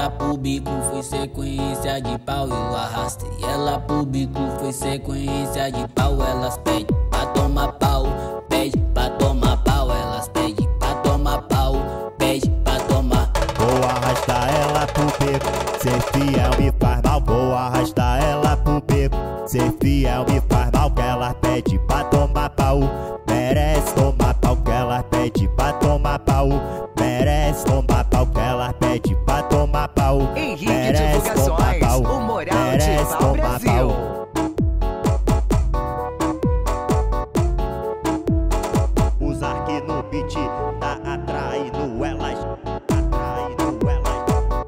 ela pro bico, foi sequência de pau. Eu arrastei ela pro bico, foi sequência de pau. Elas pedem pra tomar pau, pede pra tomar pau. Elas pedem pra tomar pau, pede pra tomar. Vou arrastar ela pro beco, ser fiel me faz mal. Vou arrastar ela pro beco, ser fiel me faz mal. Que ela pede pra tomar pau, merece tomar pau. Que ela pede pra tomar pau, merece tomar pau. Que ela pede pra tomar pau, Henrique merece tomar Divulgações, pau, o Moral de merece Pau tomar Brasil. pau. Os arque no beat tá atraindo elas, atraindo elas.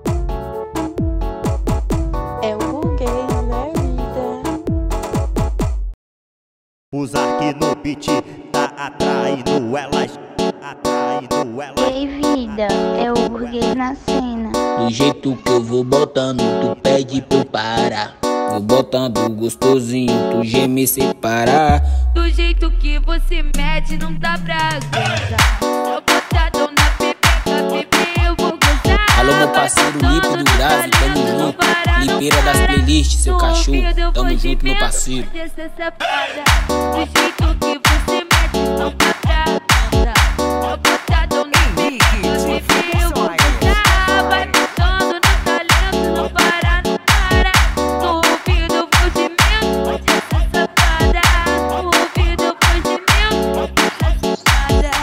É o burguês da vida. Os arque no beat tá atraindo elas, atraindo elas. Ei, vida, é o burguês na cena. Do jeito que eu vou botando, tu pede pra eu parar. Vou botando gostosinho, tu geme separar. Do jeito que você mede, não dá pra aguentar. Tô botadão na pepeca, bebê, eu vou gozar. Alô, meu parceiro Lipe do Grave, tamo junto. Lipeira das playlists, seu cachorro, tamo junto, meu parceiro. Do jeito que você mede, não dá pra aguentar. Tô botadão na pepeca, bebê, eu vou gozar. Vai botando no talento, não para, não para. No ouvido eu vou gemendo, pode essa safada. No ouvido eu vou gemendo, pode essa safada.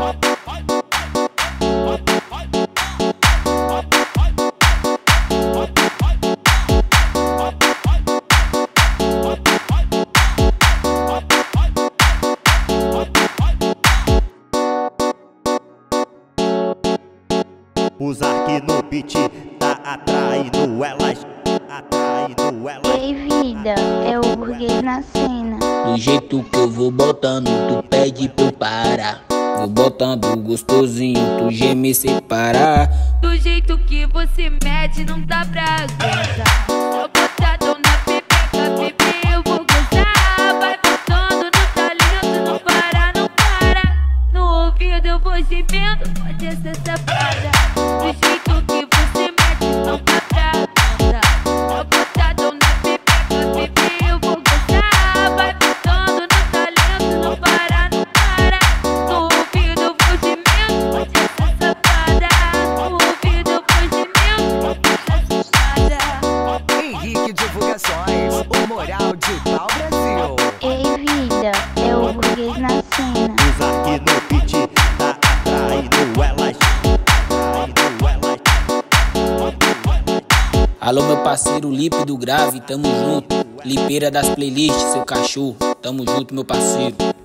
Os arque no beat tá atraindo elas, atraindo elas. Ei, vida, é o burguês na cena. Do jeito que eu vou botando, tu pede pra eu parar. Vou botando gostosinho, tu geme separar. Do jeito que você mede, não dá pra aguentar. Tô botadão na pepeca, bebê, eu vou gozar. Vai botando no talento, não para, não para. No ouvido eu vou gemendo, pode ser safada. Do jeito que você mede, não dá pra aguentar. Tô botadão na pepeca, bebê, eu vou gozar. Vai botando no talento, não para, não para. No ouvido eu vou gemendo, pode ser safada. No ouvido eu vou gemendo, pode ser safada. Henrique Divulgações, o Moral de Pau Brasil. Ei, vida, é o burguês na cena. Os arque no beat tá atraindo elas, atraindo elas. Alô, meu parceiro Lipe do Grave, tamo junto. Lipeira das playlists, seu cachorro, tamo junto, meu parceiro.